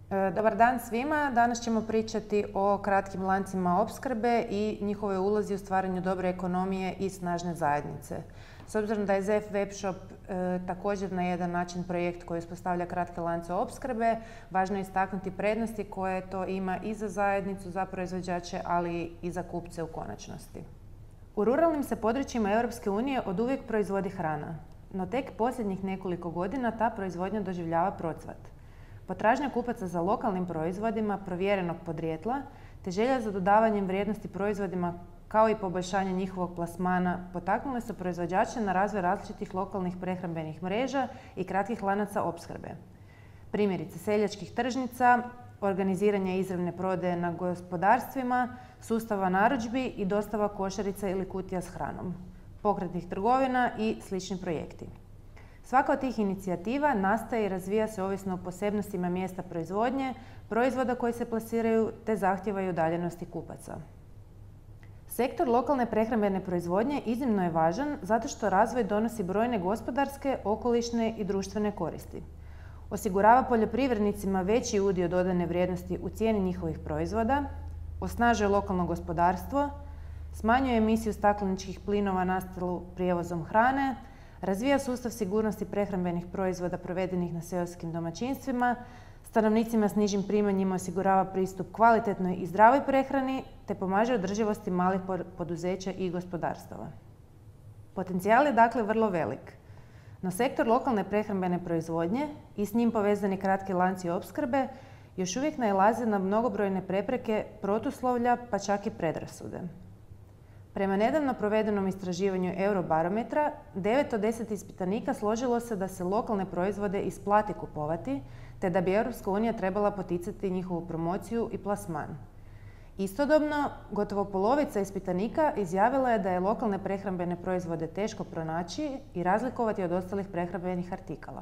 Dobar dan svima. Danas ćemo pričati o kratkim lancima opskrbe i njihovoj ulozi u stvaranju dobre ekonomije i snažne zajednice. S obzirom da je ZEF Webshop također na jedan način projekt koji uspostavlja kratke lance opskrbe, važno je istaknuti prednosti koje to ima i za zajednicu, za proizvođače, ali i za kupce u konačnosti. U ruralnim se područjima Europske unije oduvijek proizvodi hrana, no tek posljednjih nekoliko godina ta proizvodnja doživljava procvat. Potražnja kupaca za lokalnim proizvodima provjerenog podrijetla te želja za dodavanjem vrijednosti proizvodima kao i poboljšanje njihovog plasmana potaknule su proizvođače na razvoj različitih lokalnih prehrambenih mreža i kratkih lanaca opskrbe. Primjerice seljačkih tržnica, organiziranje izravne prodaje na gospodarstvima, sustava narudžbi i dostava košarica ili kutija s hranom, pokretnih trgovina i slični projekti. Svaka od tih inicijativa nastaje i razvija se ovisno o posebnostima mjesta proizvodnje, proizvoda koji se plasiraju te zahtjeva i udaljenosti kupaca. Sektor lokalne prehrambene proizvodnje iznimno je važan zato što razvoj donosi brojne gospodarske, okolišne i društvene koristi. Osigurava poljoprivrednicima veći udio dodane vrijednosti u cijeni njihovih proizvoda, osnažuje lokalno gospodarstvo, smanjuje emisiju stakleničkih plinova nastalu prijevozom hrane, razvija sustav sigurnosti prehrambenih proizvoda provedenih na seoskim domaćinstvima, stanovnicima s nižim primanjima osigurava pristup kvalitetnoj i zdravoj prehrani te pomaže održivosti malih poduzeća i gospodarstava. Potencijal je dakle vrlo velik, no sektor lokalne prehrambene proizvodnje i s njim povezani kratki lanci opskrbe još uvijek nailaze na mnogobrojne prepreke, protuslovlja pa čak i predrasude. Prema nedavno provedenom istraživanju Eurobarometra, 9 od 10 ispitanika složilo se da se lokalne proizvode isplati kupovati, te da bi Europska unija trebala poticati njihovu promociju i plasman. Istodobno, gotovo polovica ispitanika izjavila je da je lokalne prehrambene proizvode teško pronaći i razlikovati od ostalih prehrambenih artikala.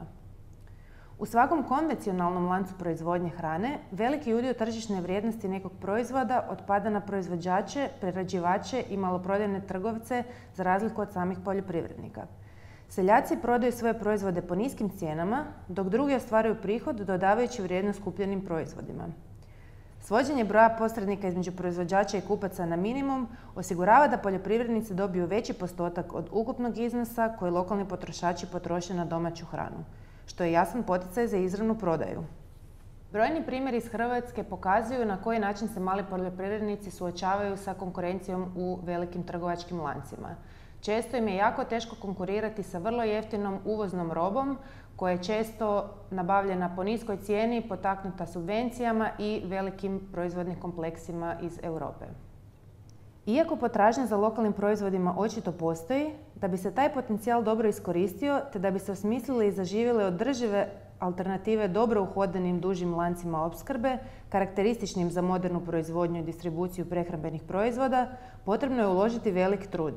U svakom konvencionalnom lancu proizvodnje hrane, veliki udio tržišne vrijednosti nekog proizvoda otpada na proizvođače, prerađivače i maloprodajne trgovce za razliku od samih poljoprivrednika. Seljaci prodaju svoje proizvode po niskim cijenama, dok drugi ostvaruju prihod dodavajući vrijednost kupljenim proizvodima. Svođenje broja posrednika između proizvođača i kupaca na minimum osigurava da poljoprivrednici dobiju veći postotak od ukupnog iznosa koji lokalni potrošači potroše na domaću hranu, što je jasan poticaj za izravnu prodaju. Brojni primjeri iz Hrvatske pokazuju na koji način se mali poljoprivrednici suočavaju sa konkurencijom u velikim trgovačkim lancima. Često im je jako teško konkurirati sa vrlo jeftinom uvoznom robom koja je često nabavljena po niskoj cijeni, potaknuta subvencijama i velikim proizvodnim kompleksima iz Europe. Iako potražnja za lokalnim proizvodima očito postoji, da bi se taj potencijal dobro iskoristio te da bi se osmislile i zaživjele održive alternative dobro uhodanim dužim lancima opskrbe, karakterističnim za modernu proizvodnju i distribuciju prehrambenih proizvoda, potrebno je uložiti velik trud.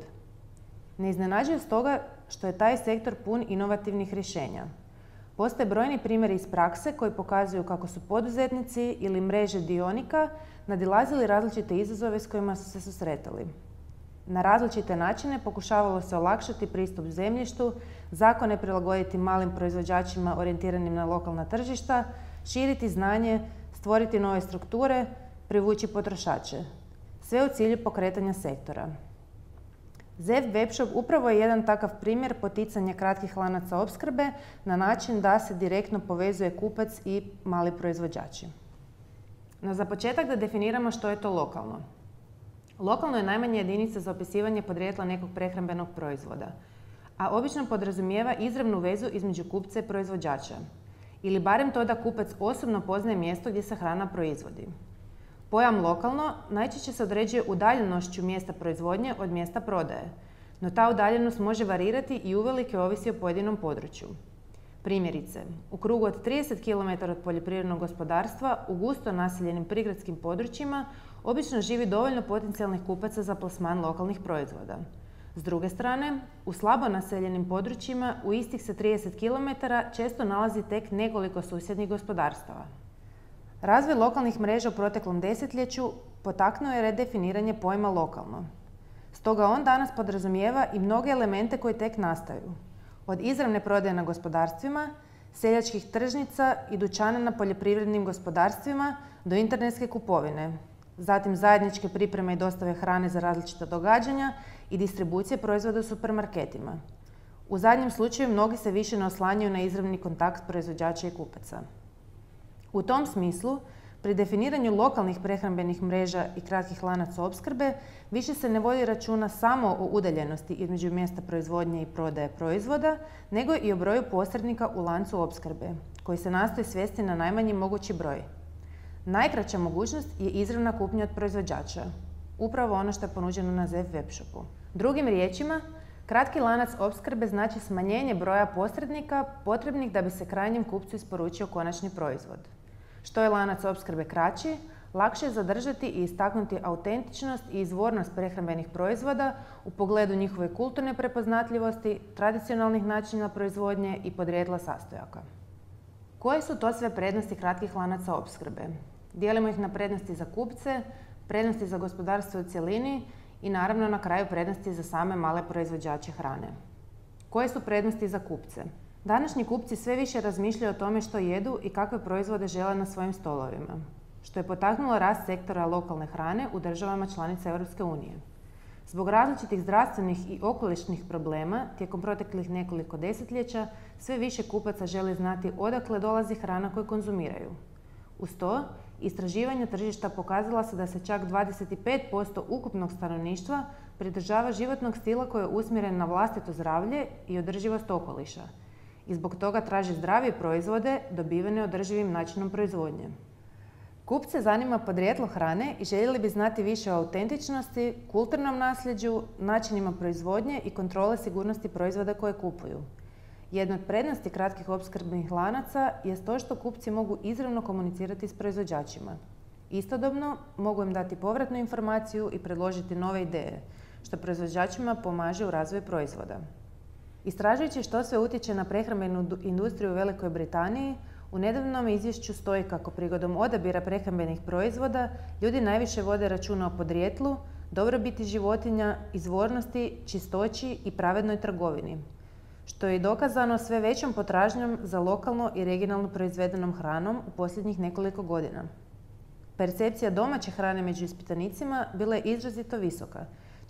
Ne iznenađuje stoga što je taj sektor pun inovativnih rješenja. Postoje brojni primjeri iz prakse koji pokazuju kako su poduzetnici ili mreže dionika nadilazili različite izazove s kojima su se susretali. Na različite načine pokušavalo se olakšati pristup zemljištu, zakone prilagoditi malim proizvođačima orijentiranim na lokalna tržišta, širiti znanje, stvoriti nove strukture, privući potrošače. Sve u cilju pokretanja sektora. ZEF Webshop upravo je jedan takav primjer poticanja kratkih lanaca opskrbe na način da se direktno povezuje kupac i mali proizvođači. No za početak da definiramo što je to lokalno. Lokalno je najmanja jedinica za opisivanje podrijetla nekog prehrambenog proizvoda, a obično podrazumijeva izravnu vezu između kupca i proizvođača, ili barem to da kupac osobno poznaje mjesto gdje se hrana proizvodi. Pojam lokalno najčešće se određuje udaljenošću mjesta proizvodnje od mjesta prodaje, no ta udaljenost može varirati i uvelike ovisi o pojedinom području. Primjerice, u krugu od 30 km od poljoprivrednog gospodarstva u gusto naseljenim prigradskim područjima obično živi dovoljno potencijalnih kupaca za plasman lokalnih proizvoda. S druge strane, u slabo naseljenim područjima u istih se 30 km često nalazi tek nekoliko susjednih gospodarstava. Razvoj lokalnih mreža u proteklom desetljeću potaknuo je redefiniranje pojma lokalno. Stoga on danas podrazumijeva i mnoge elemente koji tek nastaju. Od izravne prodaje na gospodarstvima, seljačkih tržnica i dućana na poljoprivrednim gospodarstvima do internetske kupovine, zatim zajedničke pripreme i dostave hrane za različita događanja i distribucije proizvoda u supermarketima. U zadnjem slučaju mnogi se više ne oslanjaju na izravni kontakt proizvođača i kupaca. U tom smislu, pri definiranju lokalnih prehrambenih mreža i kratkih lanaca opskrbe više se ne vodi računa samo o udaljenosti između mjesta proizvodnje i prodaje proizvoda, nego i o broju posrednika u lancu opskrbe, koji se nastoji svesti na najmanji mogući broj. Najkraća mogućnost je izravna kupnja od proizvođača, upravo ono što je ponuđeno na ZEF webshopu. Drugim riječima, kratki lanac opskrbe znači smanjenje broja posrednika potrebnih da bi se krajnjem kupcu isporučio konačni proizvod. Što je lanac opskrbe kraći, lakše je zadržati i istaknuti autentičnost i izvornost prehrambenih proizvoda u pogledu njihove kulturne prepoznatljivosti, tradicionalnih načina proizvodnje i podrijetla sastojaka. Koje su to sve prednosti kratkih lanaca opskrbe? Dijelimo ih na prednosti za kupce, prednosti za gospodarstvo u cjelini i naravno na kraju prednosti za same male proizvođače hrane. Koje su prednosti za kupce? Današnji kupci sve više razmišljaju o tome što jedu i kakve proizvode žele na svojim stolovima, što je potaknulo rast sektora lokalne hrane u državama članica Europske unije. Zbog različitih zdravstvenih i okolišnih problema tijekom proteklih nekoliko desetljeća sve više kupaca želi znati odakle dolazi hrana koju konzumiraju. Uz to, istraživanja tržišta pokazala su da se čak 25% ukupnog stanovništva pridržava životnog stila koji je usmjeren na vlastito zdravlje i održivost okoliša i zbog toga traži zdravije proizvode dobivene održivim načinom proizvodnje. Kupce zanima podrijetlo hrane i željeli bi znati više o autentičnosti, kulturnom nasljeđu, načinima proizvodnje i kontrole sigurnosti proizvoda koje kupuju. Jedna od prednosti kratkih opskrbnih lanaca jest to što kupci mogu izravno komunicirati s proizvođačima. Istodobno mogu im dati povratnu informaciju i predložiti nove ideje, što proizvođačima pomaže u razvoju proizvoda. Istražujući što sve utječe na prehrambenu industriju u Velikoj Britaniji, u nedavnom izvješću stoji kako prigodom odabira prehrambenih proizvoda ljudi najviše vode računa o podrijetlu, dobrobiti životinja, izvornosti, čistoći i pravednoj trgovini, što je i dokazano sve većom potražnjom za lokalno i regionalno proizvedenom hranom u posljednjih nekoliko godina. Percepcija domaće hrane među ispitanicima bila je izrazito visoka.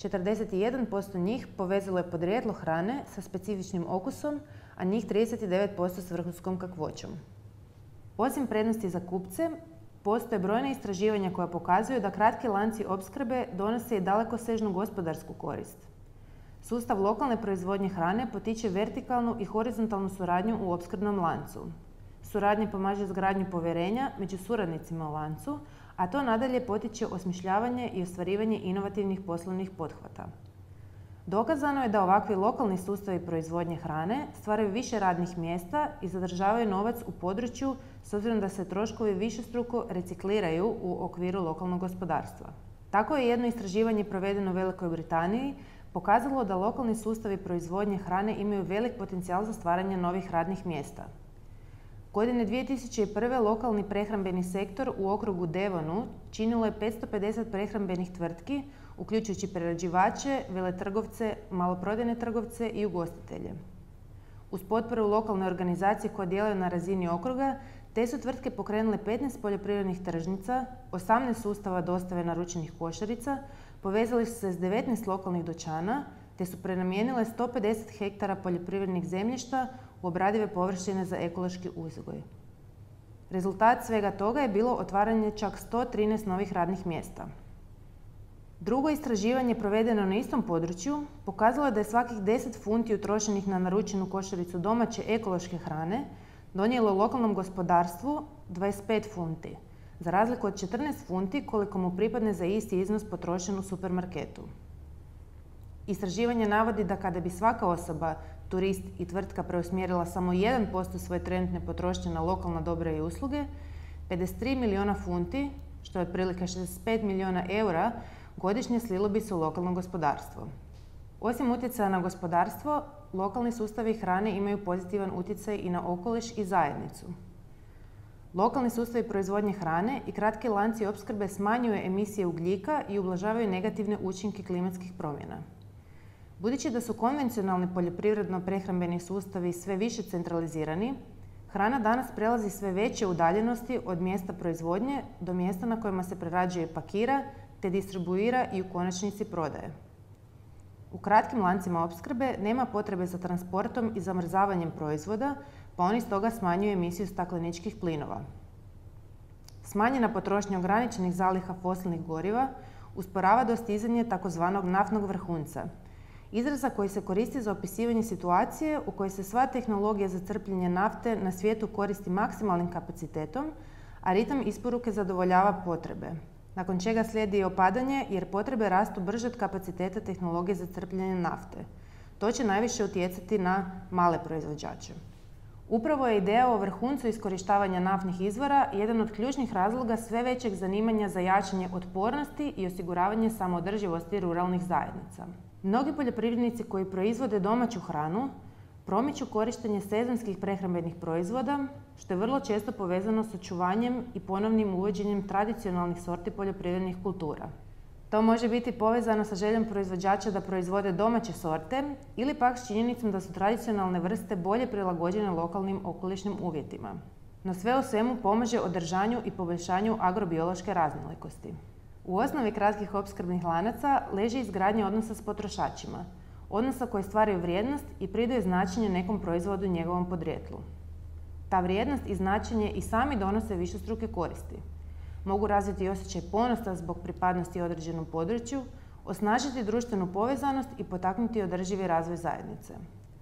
41% njih povezalo je podrijetlo hrane sa specifičnim okusom, a njih 39% s vrhunskom kakvoćom. Osim prednosti za kupce, postoje brojna istraživanja koja pokazuju da kratki lanci opskrbe donose i dalekosežnu gospodarsku korist. Sustav lokalne proizvodnje hrane potiče vertikalnu i horizontalnu suradnju u opskrbnom lancu. Suradnja pomaže izgradnju povjerenja među suradnicima u lancu, a to nadalje potiče osmišljavanje i ostvarivanje inovativnih poslovnih pothvata. Dokazano je da ovakvi lokalni sustavi proizvodnje hrane stvaraju više radnih mjesta i zadržavaju novac u području s obzirom da se troškovi višestruko recikliraju u okviru lokalnog gospodarstva. Tako je jedno istraživanje provedeno u Velikoj Britaniji pokazalo da lokalni sustavi proizvodnje hrane imaju velik potencijal za stvaranje novih radnih mjesta. Godine 2001. lokalni prehrambeni sektor u okrugu Devonu činilo je 550 prehrambenih tvrtki, uključujući prerađivače, veletrgovce, maloprodajne trgovce i ugostitelje. Uz potporu lokalne organizacije koje djeluju na razini okruga, te su tvrtke pokrenule 15 poljoprivrednih tržnica, 18 sustava dostave naručenih košarica, povezali su se s 19 lokalnih dućana, te su prenamijenile 150 hektara poljoprivrednih zemljišta u obradive površine za ekološki uzgoj. Rezultat svega toga je bilo otvaranje čak 113 novih radnih mjesta. Drugo istraživanje provedeno na istom području pokazalo je da je svakih 10 funti utrošenih na naručenu košaricu domaće ekološke hrane donijelo lokalnom gospodarstvu 25 funti, za razliku od 14 funti koliko mu pripadne za isti iznos potrošen u supermarketu. Istraživanje navodi da kada bi svaka osoba, turist i tvrtka preusmjerila samo 1% svoje trenutne potrošnje na lokalna dobra i usluge, 53 milijuna funti, što je otprilike 65 milijuna eura, godišnje slilo bi se u lokalno gospodarstvo. Osim utjecaja na gospodarstvo, lokalni sustavi hrane imaju pozitivan utjecaj i na okoliš i zajednicu. Lokalni sustavi proizvodnje hrane i kratki lanci opskrbe smanjuju emisije ugljika i ublažavaju negativne učinke klimatskih promjena. Budući da su konvencionalni poljoprivredno-prehrambeni sustavi sve više centralizirani, Hrana danas prelazi sve veće udaljenosti od mjesta proizvodnje do mjesta na kojima se prerađuje i pakira, te distribuira i u konačnici prodaje. U kratkim lancima opskrbe nema potrebe za transportom i zamrzavanjem proizvoda, pa oni stoga smanjuju emisiju stakleničkih plinova. Smanjena potrošnja ograničenih zaliha fosilnih goriva usporava dostizanje tzv. Naftnog vrhunca, izraza koji se koristi za opisivanje situacije u kojoj se sva tehnologija za crpljenje nafte na svijetu koristi maksimalnim kapacitetom, a ritam isporuke zadovoljava potrebe, nakon čega slijedi opadanje jer potrebe rastu brže od kapaciteta tehnologije za crpljenje nafte. To će najviše utjecati na male proizvođače. Upravo je ideja o vrhuncu iskorištavanja naftnih izvora jedan od ključnih razloga sve većeg zanimanja za jačanje otpornosti i osiguravanje samoodrživosti ruralnih zajednica. Mnogi poljoprivrednici koji proizvode domaću hranu promiču korištenje sezonskih prehrambenih proizvoda, što je vrlo često povezano s očuvanjem i ponovnim uvođenjem tradicionalnih sorti poljoprivrednih kultura. To može biti povezano sa željom proizvođača da proizvode domaće sorte ili pak s činjenicom da su tradicionalne vrste bolje prilagođene lokalnim okolišnim uvjetima. No sve u svemu pomaže održanju i poboljšanju agrobiološke raznolikosti. U osnovi kratkih opskrbnih lanaca leži izgradnja odnosa s potrošačima, odnosa koji stvaraju vrijednost i pridaju značenje nekom proizvodu i njegovom podrijetlu. Ta vrijednost i značenje i sami donose višestruke koristi. Mogu razviti osjećaj ponosa zbog pripadnosti određenom području, osnažiti društvenu povezanost i potaknuti održivi razvoj zajednice.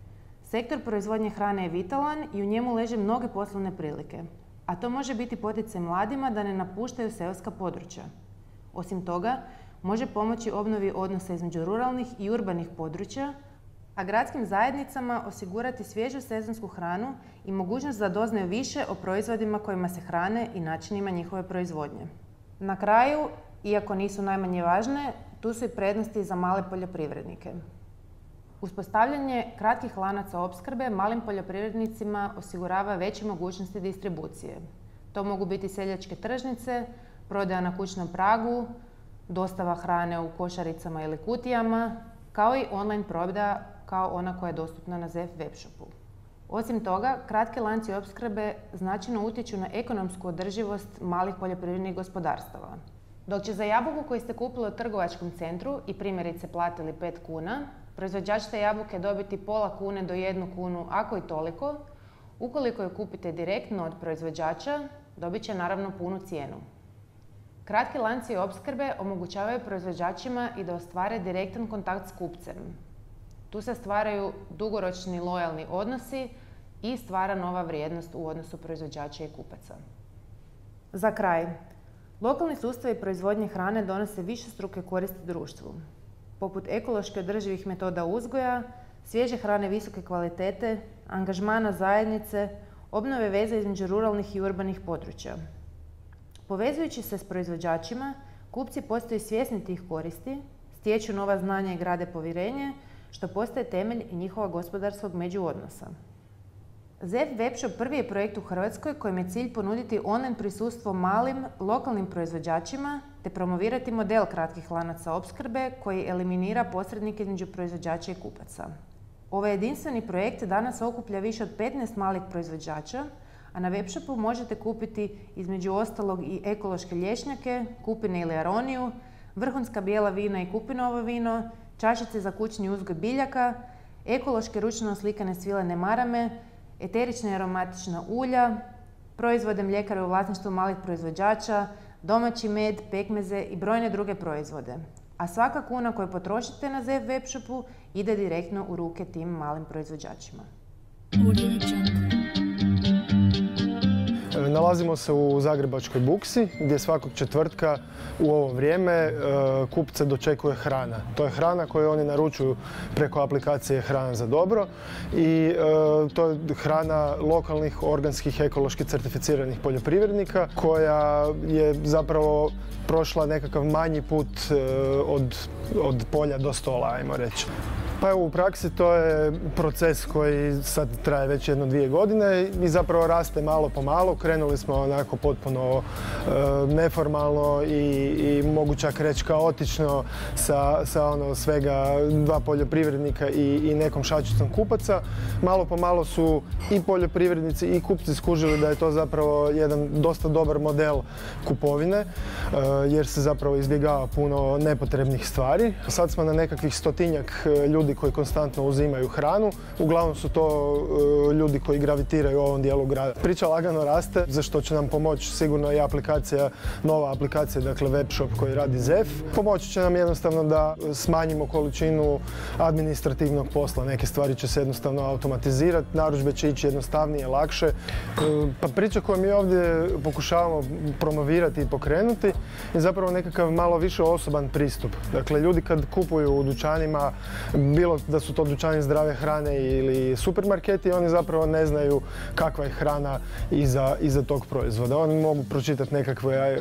Sektor proizvodnje hrane je vitalan i u njemu leže mnoge poslovne prilike, a to može biti poticaj mladima da ne napuštaju seoska područja. Osim toga, može pomoći obnovi odnosa između ruralnih i urbanih područja, a gradskim zajednicama osigurati svježu sezonsku hranu i mogućnost da doznaju više o proizvodima kojima se hrane i načinima njihove proizvodnje. Na kraju, iako nisu najmanje važne, tu su i prednosti za male poljoprivrednike. Uspostavljanje kratkih lanaca opskrbe malim poljoprivrednicima osigurava veće mogućnosti distribucije. To mogu biti seljačke tržnice, prodaja na kućnom pragu, dostava hrane u košaricama ili kutijama, kao i online prodaja kao ona koja je dostupna na ZEF webshopu. Osim toga, kratki lanci opskrbe značajno utječu na ekonomsku održivost malih poljoprivrednih gospodarstava. Dok će za jabuku koju ste kupili u trgovačkom centru i primjerice platili 5 kuna, proizvođač te jabuke dobiti pola kune do 1 kunu, ako i toliko, ukoliko je kupite direktno od proizvođača, dobit će naravno punu cijenu. Kratki lanci opskrbe omogućavaju proizvođačima i da ostvare direktan kontakt s kupcem. Tu se stvaraju dugoročni lojalni odnosi i stvara nova vrijednost u odnosu proizvođača i kupaca. Za kraj, lokalni sustavi proizvodnje hrane donose višestruke koristi društvu, poput ekološki održivih metoda uzgoja, svježe hrane visoke kvalitete, angažmana zajednice, obnove veze između ruralnih i urbanih područja. Povezujući se s proizvođačima, kupci postaju svjesni tih koristi, stječu nova znanja i grade povjerenje, što postaje temelj i njihova gospodarskog međuodnosa. ZEF webshop prvi je projekt u Hrvatskoj kojem je cilj ponuditi online prisustvo malim, lokalnim proizvođačima te promovirati model kratkih lanaca opskrbe koji eliminira posrednike između proizvođača i kupaca. Ovaj jedinstveni projekt danas okuplja više od 15 malih proizvođača, a na webshopu možete kupiti između ostalog i ekološke lješnjake, kupine ili aroniju, vrhunska bijela vina i kupinovo vino, čašice za kućni uzgoj biljaka, ekološke ručno oslikane svilene marame, eterična i aromatična ulja, proizvode mljekare u vlasništvu malih proizvođača, domaći med, pekmeze i brojne druge proizvode. A svaka kuna koju potrošite na ZEF webshopu ide direktno u ruke tim malim proizvođačima. Nalazimo se u Zagrebačkoj buksi gdje svakog četvrtka u ovo vrijeme kupce dočekuje hrana. To je hrana koju oni naručuju preko aplikacije Hrana za dobro i to je hrana lokalnih, organskih, ekološki certificiranih poljoprivrednika koja je zapravo prošla nekakav manji put od polja do stola, ajmo reći. Pa evo, u praksi to je proces koji sad traje već 1-2 godine i zapravo raste malo po malo. Krenuli smo onako potpuno neformalno i mogu čak reći kaotično sa ono svega 2 poljoprivrednika i nekom šačicom kupaca. Malo po malo su i poljoprivrednici i kupci skužili da je to zapravo jedan dosta dobar model kupovine, jer se zapravo izbjegava puno nepotrebnih stvari. Sad smo na nekakvih 100-tinjak ljudi koji konstantno uzimaju hranu. Uglavnom su to ljudi koji gravitiraju u ovom dijelu grada. Priča lagano raste, za što će nam pomoći sigurno i aplikacija, nova aplikacija, dakle web shop koji radi ZEF. Pomoći će nam jednostavno da smanjimo količinu administrativnog posla. Neke stvari će se jednostavno automatizirati, narudžbe će ići jednostavnije, lakše. Pa priča koju mi ovdje pokušavamo promovirati i pokrenuti je zapravo nekakav malo više osoban pristup. Dakle, ljudi kad kupuju u dućanima, bilo da su to dućani zdrave hrane ili supermarketi, oni zapravo ne znaju kakva je hrana iza tog proizvoda. Oni mogu pročitati nekakve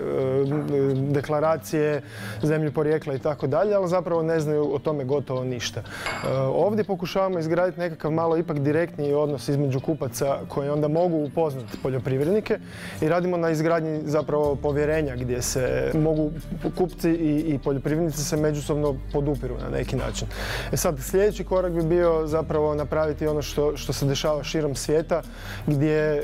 deklaracije, zemlju porijekla i tako dalje, ali zapravo ne znaju o tome gotovo ništa. Ovdje pokušavamo izgraditi nekakav malo ipak direktniji odnos između kupaca koji onda mogu upoznati poljoprivrednike i radimo na izgradnji zapravo povjerenja gdje se mogu kupci i poljoprivrednici se međusobno podupiru na neki način. Sad, sljedeći korak bi bio zapravo napraviti ono što se dešava širom svijeta, gdje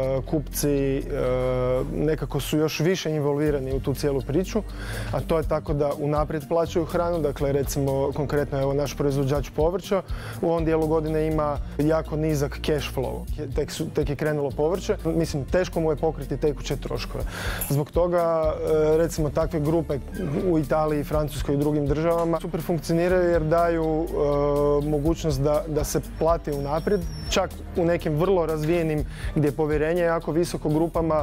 kupci nekako su još više involvirani u tu cijelu priču, a to je tako da unaprijed plaćaju hranu. Dakle, recimo, konkretno evo naš proizvođač povrća u ovom dijelu godine ima jako nizak cash flow. Tek je krenulo povrće. Mislim, teško mu je pokriti tekuće troškove. Zbog toga, recimo, takve grupe u Italiji, Francuskoj i drugim državama super funkcioniraju jer daju mogućnost da se plati unaprijed, čak u nekim vrlo razvijenim gdje je povjerenje jako visoko grupama,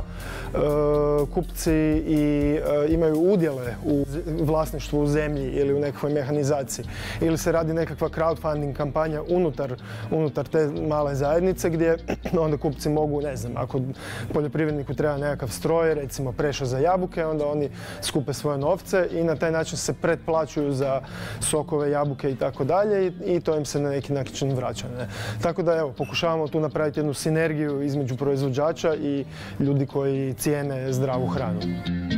kupci i imaju udjele u vlasništvu u zemlji ili u nekakvoj mehanizaciji. Ili se radi nekakva crowdfunding kampanja unutar te male zajednice gdje onda kupci mogu, ne znam, ako poljoprivredniku treba nekakav stroj, recimo prešao za jabuke, onda oni skupe svoje novce i na taj način se pretplaćuju za sokove, jabuke i tako dalje i to im se na neki način vraća. Ne? Tako da evo, pokušavamo tu napraviti jednu sinergiju između proizvođača i ljudi koji cijene zdravu hranu.